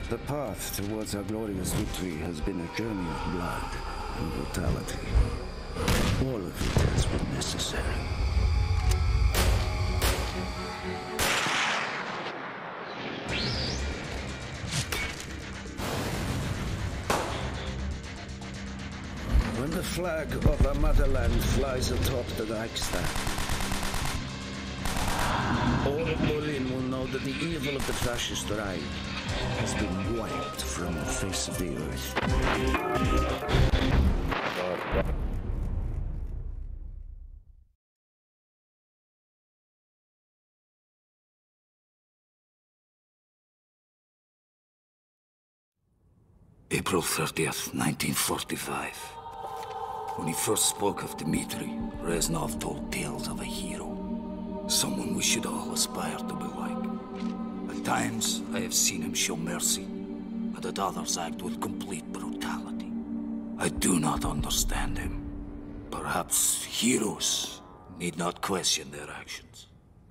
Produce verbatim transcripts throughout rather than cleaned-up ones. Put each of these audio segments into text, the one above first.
The path towards our glorious victory has been a journey of blood and brutality. All of it has been necessary. When the flag of our motherland flies atop the Reichstag, all of Berlin will know that the evil of the fascist Reich has been wiped from the face of the earth. April thirtieth, nineteen forty-five. When he first spoke of Dmitri, Reznov told tales of a hero. Someone we should all aspire to be like. At times, I have seen him show mercy, but at others act with complete brutality. I do not understand him. Perhaps heroes need not question their actions.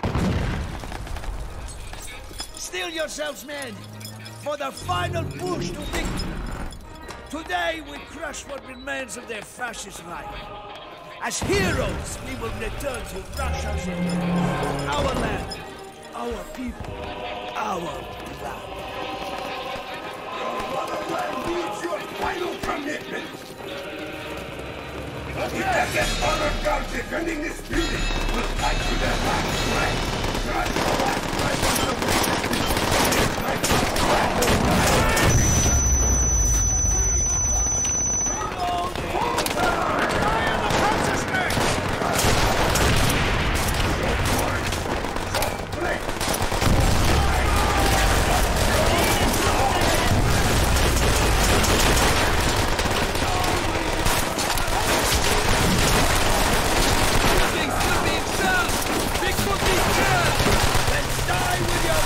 Steel yourselves, men, for the final push to victory. Today we crush what remains of their fascist Reich. As heroes, we will return to Russia's home. Our land, our people, our blood. Your motherland needs your final commitment! The Desert Honor Guard defending this building will fight to their last breath! Not the last breath of the fight to the last breath! Let's die with your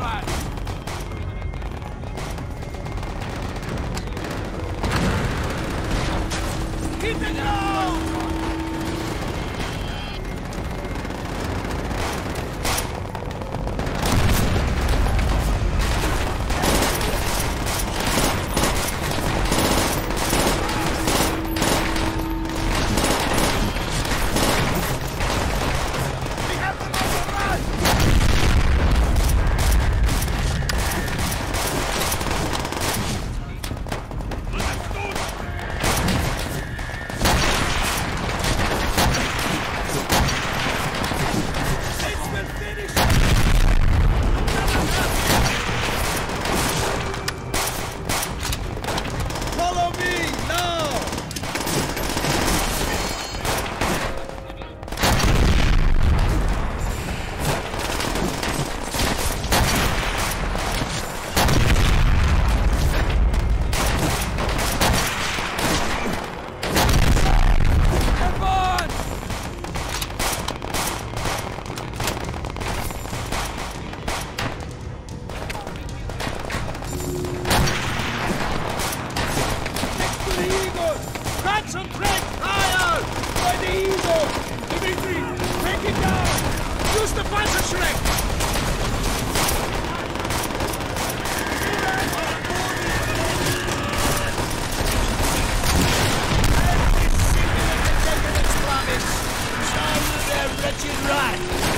fast! Keep it low! Concentrate! Higher! By the eagle! Dimitri, take it down! Use the Panzerschreck! Their wretched right!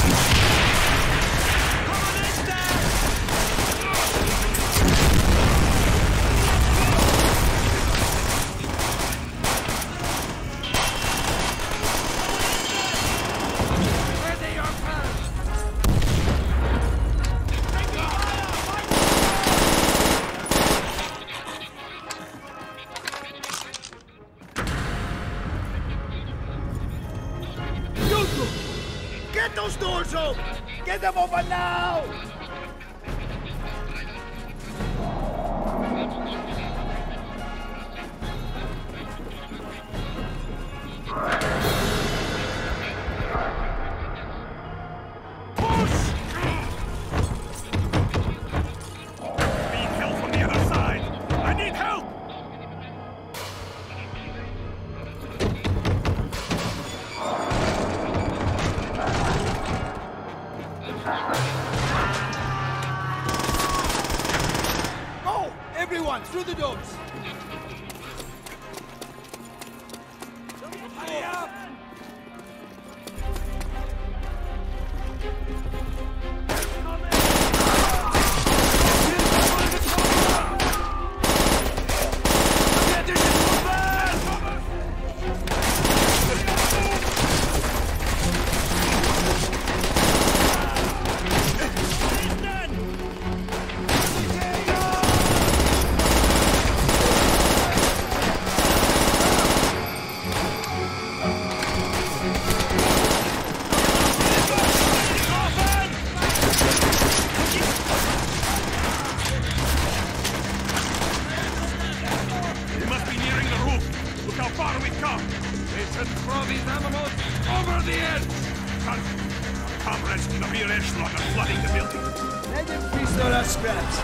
Get those doors open! Get them open now! Push! Need help from the other side! I need help! Go! Everyone, through the doors! Hurry up! Over the edge! Comrades in the rear edge lock are flooding the building. Let them feast on our scraps.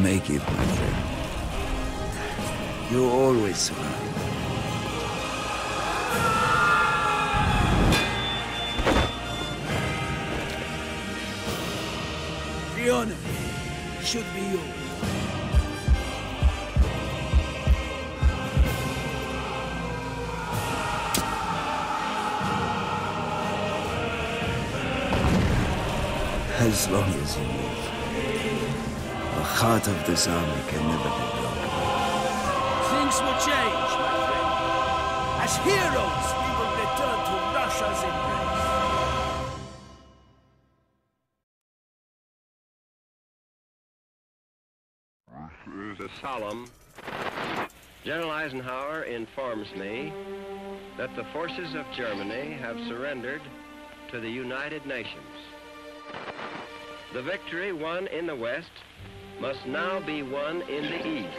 make it, my friend. You always survive. The honor should be yours. As long as you live, the heart of this army can never be broken. Things will change, my friend. As heroes, we will return to Russia's embrace. It is solemn. General Eisenhower informs me that the forces of Germany have surrendered to the United Nations. The victory won in the West must now be won in the East.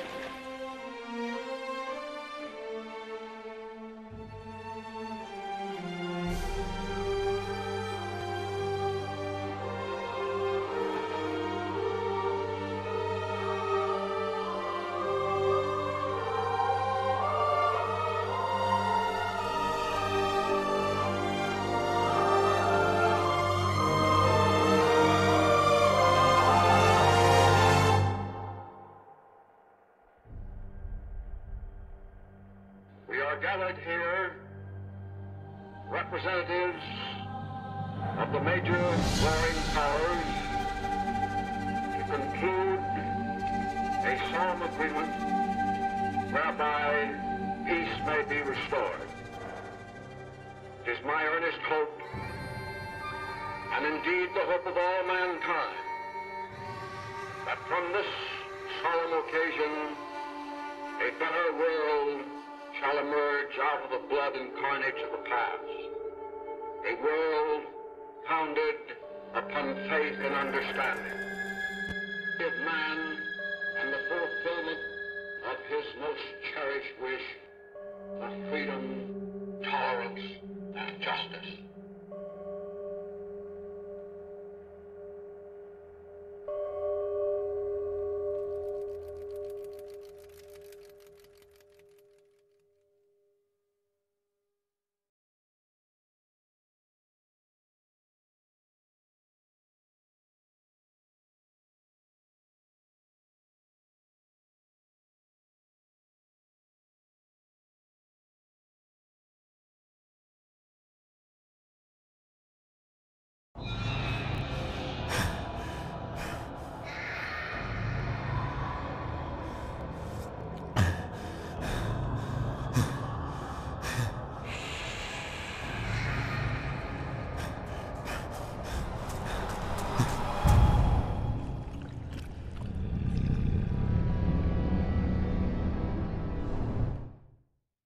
Gathered here, representatives of the major warring powers, to conclude a solemn agreement whereby peace may be restored. It is my earnest hope, and indeed the hope of all mankind, that from this solemn occasion a better world shall emerge out of the blood and carnage of the past. A world founded upon faith and understanding of man and the fulfillment of his most cherished wish of freedom, tolerance, and justice.